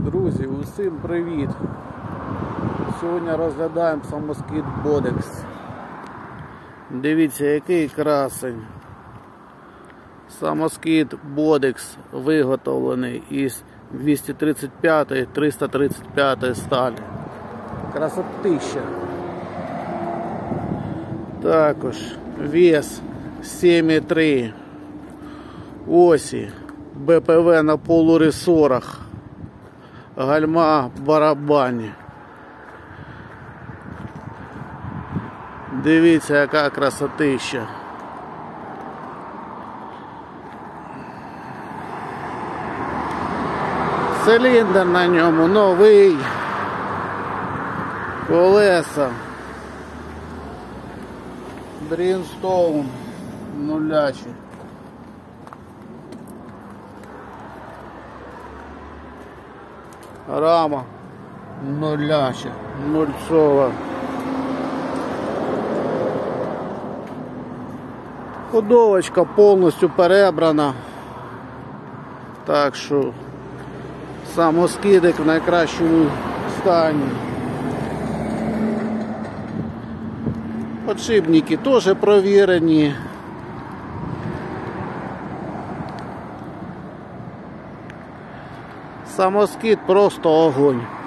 Друзі, усім привіт! Сьогодні розглядаємо самоскид Бодекс. Дивіться, який красень. Самоскид Бодекс виготовлений із 235-335 сталі. Красотища. Також вес 7,3. Осі БПВ на полуресорах. Гальма барабані. Дивіться, яка красотища. Циліндр на ньому новий. Колеса Брінстоун нулячі. Рама нуляча, нульцова. Ходовочка повністю перебрана. Так що самоскидик в найкращому стані. Подшипники теж провірені. Самоскид просто огонь.